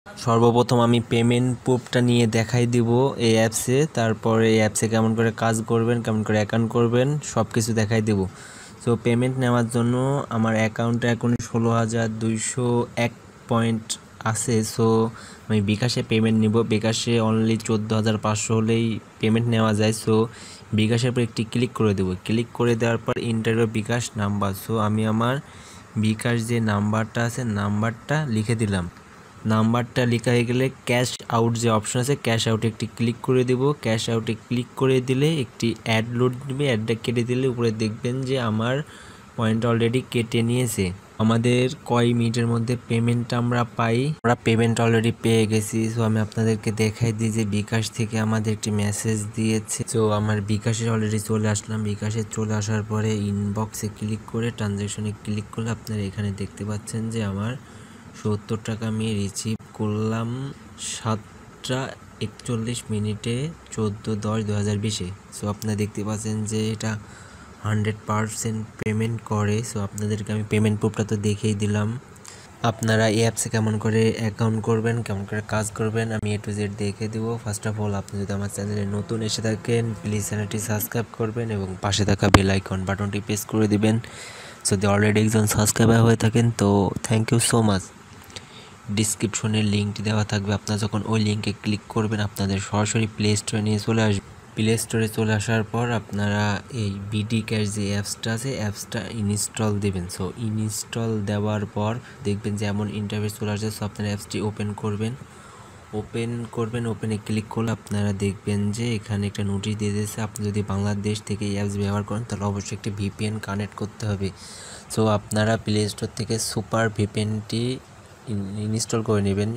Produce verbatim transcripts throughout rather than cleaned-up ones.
সর্বপ্রথম আমি পেমেন্ট প্রুফটা নিয়ে দেখাই দিব এই অ্যাপসে, তারপরে এই অ্যাপসে কেমন করে কাজ করবেন, কেমন করে অ্যাকাউন্ট করবেন সব কিছু দেখাই দেব। সো পেমেন্ট নেওয়ার জন্য আমার অ্যাকাউন্টে এখন ষোলো হাজার দুইশো এক পয়েন্ট আছে। সো আমি বিকাশে পেমেন্ট নিব। বিকাশে অনলি চোদ্দো হাজার পাঁচশো হলেই পেমেন্ট নেওয়া যায়। সো বিকাশের উপর একটি ক্লিক করে দেবো। ক্লিক করে দেওয়ার পর ইন্টারভিউ বিকাশ নাম্বার। সো আমি আমার বিকাশ যে নাম্বারটা আছে নাম্বারটা লিখে দিলাম। নাম্বারটা লেখা হয়ে গেলে ক্যাশ আউট যে অপশন আছে ক্যাশ আউটে একটি ক্লিক করে দেব। ক্যাশ আউটে ক্লিক করে দিলে একটি অ্যাড লোড নেবে। অ্যাডটা কেটে দিলে উপরে দেখবেন যে আমার পয়েন্ট অলরেডি কেটে নিয়েছে। আমাদের কয় মিনিটের মধ্যে পেমেন্টটা আমরা পাই, আমরা পেমেন্ট অলরেডি পেয়ে গেছি। সো আমি আপনাদেরকে দেখাই দিই যে বিকাশ থেকে আমাদের একটি মেসেজ দিয়েছে। সো আমার বিকাশে অলরেডি চলে আসলাম। বিকাশে চলে আসার পরে ইনবক্সে ক্লিক করে ট্রানজ্যাকশনে ক্লিক করলে আপনারা এখানে দেখতে পাচ্ছেন যে আমার সত্তর টাকা আমি রিসিভ করলাম সাতটা একচল্লিশ মিনিটে চোদ্দো দশ দু হাজার বিশে। সো আপনারা দেখতে পাচ্ছেন যে এটা হান্ড্রেড পারসেন্ট পেমেন্ট করে। সো আপনাদেরকে আমি পেমেন্ট প্রুফটা তো দেখেই দিলাম। আপনারা এই অ্যাপসে কেমন করে অ্যাকাউন্ট করবেন, কেমন করে কাজ করবেন আমি এ টু জেড দেখে দেবো। ফার্স্ট অফ অল আপনি যদি আমার চ্যানেলে নতুন এসে থাকেন প্লিজ চ্যানেলটি সাবস্ক্রাইব করবেন এবং পাশে থাকা বেল আইকন বাটনটি প্রেস করে দিবেন। যদি অলরেডি একজন সাবস্ক্রাইবার হয়ে থাকেন তো থ্যাংক ইউ সো মাচ। ডিসক্রিপশনের লিঙ্কটি দেওয়া থাকবে। আপনারা যখন ওই লিঙ্কে ক্লিক করবেন আপনাদের সরাসরি প্লে স্টোরে নিয়ে চলে আসবে। প্লে স্টোরে চলে আসার পর আপনারা এই বিডি ক্যাশ যে অ্যাপসটা আছে অ্যাপসটা ইনস্টল দেবেন। সো ইনস্টল দেওয়ার পর দেখবেন যে এমন ইন্টারফেস চলে আসছে। সো আপনারা অ্যাপসটি ওপেন করবেন। ওপেন করবেন ওপেনে ক্লিক করলে আপনারা দেখবেন যে এখানে একটা নোটিশ দিয়ে দিয়েছে আপনি যদি বাংলাদেশ থেকে এই অ্যাপস ব্যবহার করেন তাহলে অবশ্যই একটি ভিপিএন কানেক্ট করতে হবে। সো আপনারা প্লে স্টোর থেকে সুপার ভিপিএনটি ইনস্টল করে নেবেন।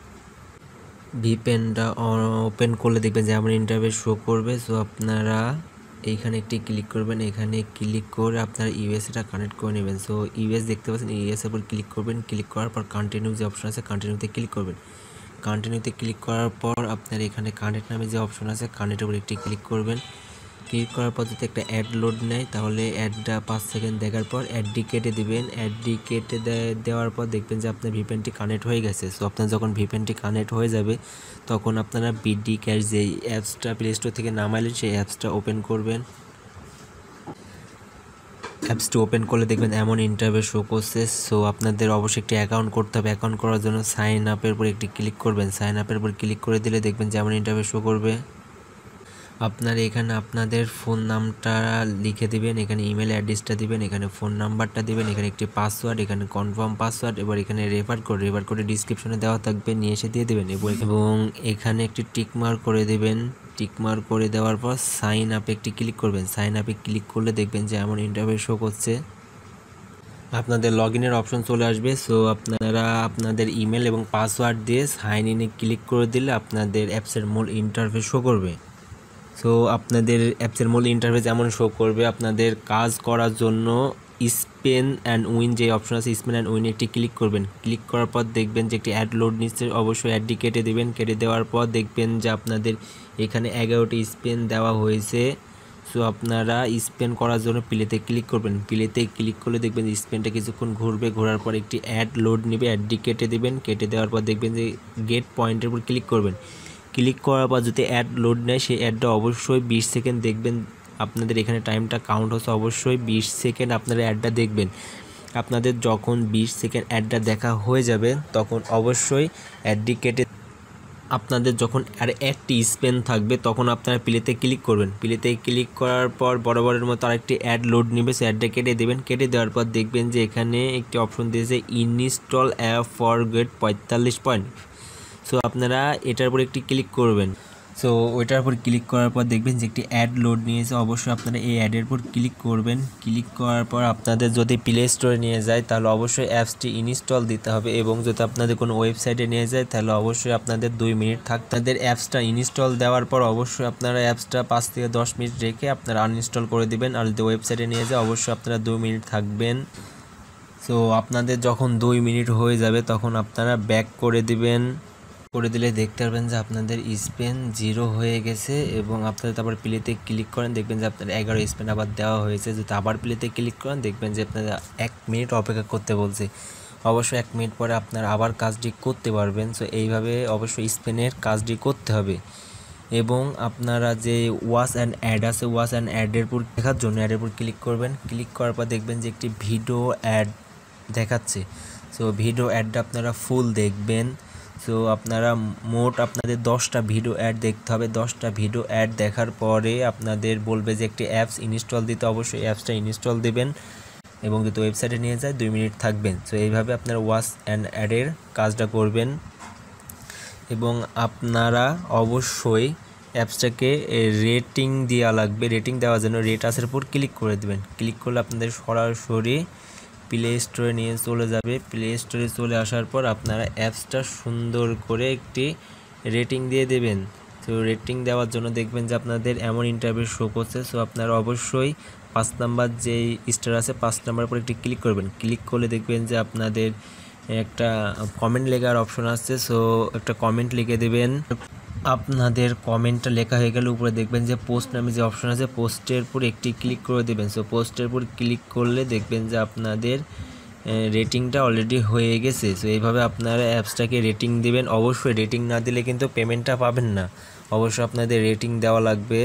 ভিপিএনটা ওপেন করলে দেখবেন যে আমার ইন্টারফেস শো করবে। সো আপনারা এইখানে একটি ক্লিক করবেন। এখানে ক্লিক করে আপনারা ইউএসএটা কানেক্ট করে নেবেন। সো ইউএস দেখতে পাচ্ছেন, ইউএস এর উপর ক্লিক করবেন। ক্লিক করার পর কন্টিনিউ যে অপশন আছে কন্টিনিউতে ক্লিক করবেন। কন্টিনিউতে ক্লিক করার পর আপনার এখানে কানেক্ট নামে যে অপশন আছে কানেক্টের উপর একটি ক্লিক করবেন। ক্লিক করার পর যদি একটা অ্যাড লোড নেয় তাহলে অ্যাডটা পাঁচ সেকেন্ড দেখার পর অ্যাডটি কেটে দেবেন। অ্যাডটি কেটে দেওয়ার পর দেখবেন যে আপনার ভিপিএনটি কানেক্ট হয়ে গেছে। সো আপনার যখন ভিপিএনটি কানেক্ট হয়ে যাবে তখন আপনারা বিডি ক্যাশ যে অ্যাপসটা প্লে স্টোর থেকে নামাইলেন সেই অ্যাপসটা ওপেন করবেন। অ্যাপসটি ওপেন করলে দেখবেন এমন ইন্টারফেস শো করছে। সো আপনাদের অবশ্যই একটি অ্যাকাউন্ট করতে হবে। অ্যাকাউন্ট করার জন্য সাইন আপের উপর একটি ক্লিক করবেন। সাইন আপের উপর ক্লিক করে দিলে দেখবেন যে এমন ইন্টারফেস শো করবে। আপনারা এখানে আপনাদের ফোন নামটা লিখে দিবেন, এখানে ইমেল অ্যাড্রেসটা দিবেন, এখানে ফোন নাম্বারটা দিবেন, এখানে একটি পাসওয়ার্ড, এখানে কনফার্ম পাসওয়ার্ড, এবার এখানে রেফার কোড রেফার কোডে ডিসক্রিপশনে দেওয়া থাকবে নিয়ে এসে দিয়ে দেবেন এবং এখানে একটি টিক মার্ক করে দেবেন। টিক মার্ক করে দেওয়ার পর সাইন আপে একটি ক্লিক করবেন। সাইন আপে ক্লিক করলে দেখবেন যে এমন ইন্টারফেস শো করছে। আপনাদের লগ ইনের অপশন চলে আসবে। সো আপনারা আপনাদের ইমেল এবং পাসওয়ার্ড দিয়ে সাইন ইনে ক্লিক করে দিলে আপনাদের অ্যাপসের মূল ইন্টারফেস শো করবে। সো আপনাদের অ্যাপসের মূল ইন্টারফেস এমন শো করবে। আপনাদের কাজ করার জন্য স্পেন অ্যান্ড উইন যে অপশন আছে স্পেন অ্যান্ড উইন একটি ক্লিক করবেন। ক্লিক করার পর দেখবেন যে একটি অ্যাড লোড নিচ্ছে, অবশ্যই অ্যাডটি কেটে দেবেন। কেটে দেওয়ার পর দেখবেন যে আপনাদের এখানে এগারোটি স্পেন দেওয়া হয়েছে। সো আপনারা স্পেন করার জন্য প্লেতে ক্লিক করবেন। প্লেতে ক্লিক করলে দেখবেন স্পেনটা কিছুক্ষণ ঘুরবে, ঘোরার পর একটি অ্যাড লোড নেবে। অ্যাডটি কেটে দেবেন। কেটে দেওয়ার পর দেখবেন যে গেট পয়েন্টের উপর ক্লিক করবেন। ক্লিক করার পর যদি অ্যাড লোড নেয় সেই অ্যাডটা অবশ্যই বিশ সেকেন্ড দেখবেন। আপনাদের এখানে টাইমটা কাউন্ট হচ্ছে, অবশ্যই বিশ সেকেন্ড আপনারা অ্যাডটা দেখবেন। আপনাদের যখন বিশ সেকেন্ড অ্যাডটা দেখা হয়ে যাবে তখন অবশ্যই অ্যাডটি কেটে আপনাদের যখন আর একটি স্পেন থাকবে তখন আপনারা প্লেতে ক্লিক করবেন। প্লেতে ক্লিক করার পর বরাবরের মতো আরেকটি অ্যাড লোড নেবে, সে অ্যাডটা কেটে দেবেন। কেটে দেওয়ার পর দেখবেন যে এখানে একটি অপশন দিয়েছে ইনস্টল অ্যাপ ফর গেট পঁয়তাল্লিশ পয়েন্ট। সো আপনারা এটার উপর একটি ক্লিক করবেন। সো ওইটার উপর ক্লিক করার পর দেখবেন যে একটি অ্যাড লোড নিয়েছে, অবশ্যই আপনারা এই অ্যাডের উপর ক্লিক করবেন। ক্লিক করার পর আপনাদের যদি প্লে স্টোরে নিয়ে যায় তাহলে অবশ্যই অ্যাপসটি ইনস্টল দিতে হবে এবং যদি আপনাদের কোনো ওয়েবসাইটে নিয়ে যায় তাহলে অবশ্যই আপনাদের দুই মিনিট থাক। আপনাদের অ্যাপসটা ইনস্টল দেওয়ার পর অবশ্যই আপনারা অ্যাপসটা পাঁচ থেকে দশ মিনিট রেখে আপনারা আনইনস্টল করে দিবেন। আর যদি ওয়েবসাইটে নিয়ে যায় অবশ্যই আপনারা দুই মিনিট থাকবেন। সো আপনাদের যখন দুই মিনিট হয়ে যাবে তখন আপনারা ব্যাক করে দিবেন। করে দিলে দেখতে পারবেন যে আপনাদের স্পেন জিরো হয়ে গেছে এবং আপনারা তারপর প্লেতে ক্লিক করেন দেখবেন যে আপনার এগারো স্পেন আবার দেওয়া হয়েছে। যদি আবার প্লেতে ক্লিক করেন দেখবেন যে আপনারা এক মিনিট অপেক্ষা করতে বলছে। অবশ্যই এক মিনিট পরে আপনারা আবার কাজটি করতে পারবেন। সো এইভাবে অবশ্যই স্পেনের কাজটি করতে হবে। এবং আপনারা যে ওয়াচ অ্যান্ড অ্যাড আছে, ওয়াচ অ্যান্ড অ্যাডের উপর দেখার জন্য অ্যাডের উপর ক্লিক করবেন। ক্লিক করার পর দেখবেন যে একটি ভিডিও অ্যাড দেখাচ্ছে। সো ভিডিও অ্যাডটা আপনারা ফুল দেখবেন। সো আপনারা মোট আপনাদের দশটা ভিডিও অ্যাড দেখতে হবে। দশটা ভিডিও অ্যাড দেখার পরে আপনাদের বলবে যে একটি অ্যাপস ইনস্টল দিতে, অবশ্যই অ্যাপসটা ইনস্টল দেবেন এবং যদি ওয়েবসাইটে নিয়ে যায় দুই মিনিট থাকবেন। সো এইভাবে আপনারা ওয়াচ অ্যান্ড অ্যাডের কাজটা করবেন। এবং আপনারা অবশ্যই অ্যাপসটাকে রেটিং দেওয়া লাগবে। রেটিং দেওয়ার জন্য রেট আসের উপর ক্লিক করে দেবেন। ক্লিক করলে আপনাদের সরাসরি প্লে স্টোরে নিয়ে চলে যাবে। প্লে স্টোরে চলে আসার পর আপনারা অ্যাপসটা সুন্দর করে একটি রেটিং দিয়ে দেবেন। তো রেটিং দেওয়ার জন্য দেখবেন যে আপনাদের এমন ইন্টারভিউ শো করছে। সো আপনারা অবশ্যই পাঁচ নাম্বার যেই স্টার আছে পাঁচ নাম্বার উপর একটি ক্লিক করবেন। ক্লিক করলে দেখবেন যে আপনাদের একটা কমেন্ট লেখার অপশন আসছে। সো একটা কমেন্ট লিখে দেবেন। আপনাদের কমেন্টটা লেখা হয়ে গেলে উপরে দেখবেন যে পোস্ট নামে যে অপশন আছে পোস্টের উপর একটি ক্লিক করে দেবেন। সো পোস্টের উপর ক্লিক করলে দেখবেন যে আপনাদের রেটিংটা অলরেডি হয়ে গেছে। সো এইভাবে আপনারা অ্যাপসটাকে রেটিং দেবেন। অবশ্যই রেটিং না দিলে কিন্তু পেমেন্টটা পাবেন না, অবশ্যই আপনাদের রেটিং দেওয়া লাগবে।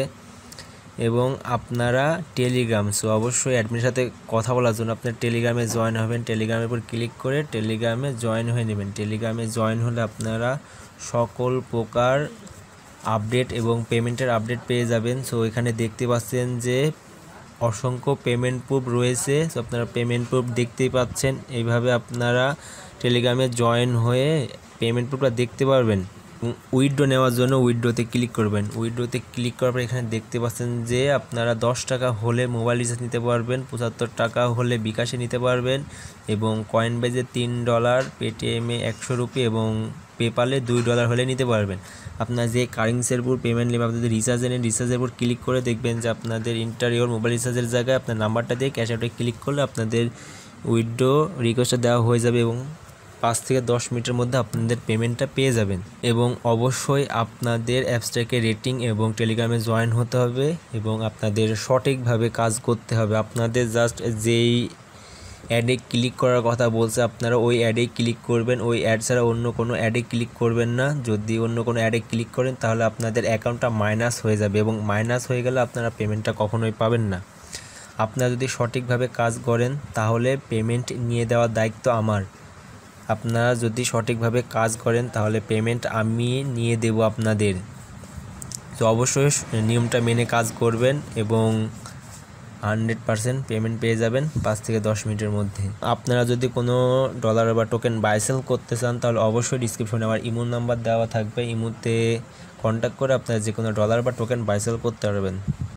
এবং আপনারা টেলিগ্রাম, সো অবশ্যই অ্যাডমিনের সাথে কথা বলার জন্য আপনার টেলিগ্রামে জয়েন হবেন। টেলিগ্রামের উপর ক্লিক করে টেলিগ্রামে জয়েন হয়ে নেবেন। টেলিগ্রামে জয়েন হলে আপনারা সকল প্রকার আপডেট এবং পেমেন্টের আপডেট পেয়ে যাবেন। সো এখানে দেখতে পাচ্ছেন যে অসংখ্য পেমেন্ট প্রুফ রয়েছে। সো আপনারা পেমেন্ট প্রুফ দেখতেই পাচ্ছেন। এইভাবে আপনারা টেলিগ্রামে জয়েন হয়ে পেমেন্ট প্রুফটা দেখতে পারবেন। উইথড্র নেওয়ার জন্য উইথড্রোতে ক্লিক করবেন। উইথড্রোতে ক্লিক করার পর এখানে দেখতে পাচ্ছেন যে আপনারা দশ টাকা হলে মোবাইল রিচার্জ নিতে পারবেন, পঁচাত্তর টাকা হলে বিকাশে নিতে পারবেন এবং কয়েনবেজে তিন ডলার, পেটিএমে একশো রুপি এবং পেপালে দুই ডলার হলে নিতে পারবেন। আপনার যে কারেন্সির উপর পেমেন্ট নেবে আপনাদের রিচার্জে নেন। রিচার্জের উপর ক্লিক করে দেখবেন যে আপনাদের ইন্টারিয়র মোবাইল রিচার্জের জায়গায় আপনার নাম্বারটা দিয়ে ক্যাশ আউটে ক্লিক করলে আপনাদের উইথড্র রিকোয়েস্টটা দেওয়া হয়ে যাবে এবং পাঁচ থেকে দশ মিনিটের মধ্যে আপনাদের পেমেন্টটা পেয়ে যাবেন। এবং অবশ্যই আপনাদের অ্যাপসটাকে রেটিং এবং টেলিগ্রামে জয়েন হতে হবে এবং আপনাদের সঠিকভাবে কাজ করতে হবে। আপনাদের জাস্ট যেই অ্যাডে ক্লিক করার কথা বলছে আপনারা ওই অ্যাডেই ক্লিক করবেন। ওই অ্যাড ছাড়া অন্য কোনো অ্যাডে ক্লিক করবেন না। যদি অন্য কোনো অ্যাডে ক্লিক করেন তাহলে আপনাদের অ্যাকাউন্টটা মাইনাস হয়ে যাবে এবং মাইনাস হয়ে গেলে আপনারা পেমেন্টটা কখনোই পাবেন না। আপনারা যদি সঠিকভাবে কাজ করেন তাহলে পেমেন্ট নিয়ে দেওয়ার দায়িত্ব আমার। আপনারা যদি সঠিকভাবে কাজ করেন তাহলে পেমেন্ট আমি নিয়ে দেব আপনাদের। তো অবশ্যই নিয়মটা মেনে কাজ করবেন এবং হান্ড্রেড পারসেন্ট পেমেন্ট পেয়ে যাবেন পাঁচ থেকে দশ মিনিটের মধ্যে। আপনারা যদি কোনো ডলার বা টোকেন বাই সেল করতে চান তাহলে অবশ্যই ডিসক্রিপশনে আমার ইমো নাম্বার দেওয়া থাকবে। ইমোতে কন্ট্যাক্ট করে আপনারা যে কোনো ডলার বা টোকেন বাই সেল করতে পারবেন।